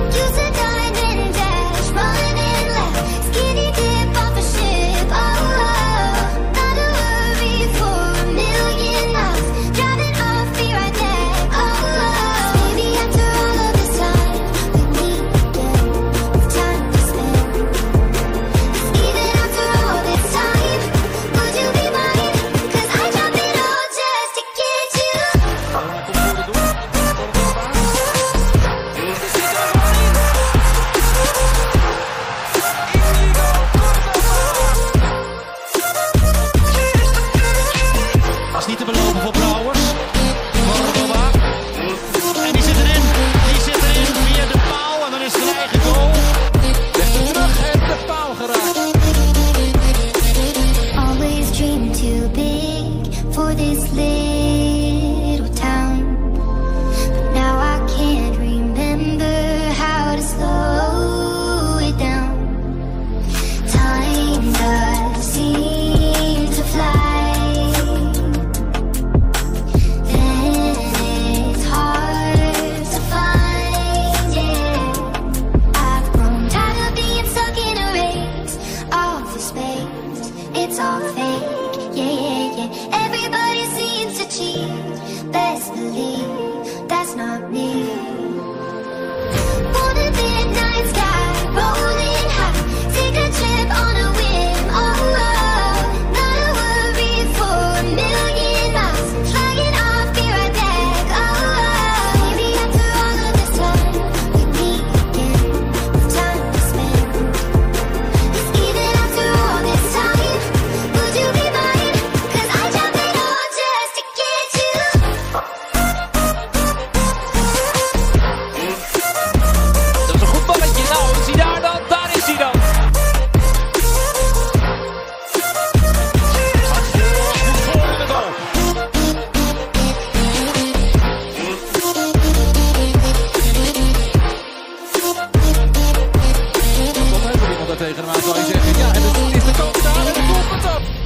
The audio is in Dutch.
Niet te belopen voor Brouwers. Cordoba. En die zit erin. Die zit erin via de paal. En dan is het een eigen goal. Legt hem terug en de paal geraakt. Always dreamed too big for this little town. But now I can't remember how to slow it down. Time does seem to fly. It's all fake, yeah. Everybody seems to cheat. Best believe that's not me. On a midnight sky, rolling high. Take a trip on a whim, oh. Not a worry for a million miles. Flying off, be right back, oh. Maybe after all of this time, we meet again with time to spend. It's even after all this time. Tegen hem aan zou je zeggen, ja, en het is de kans daar en de doelpunt op.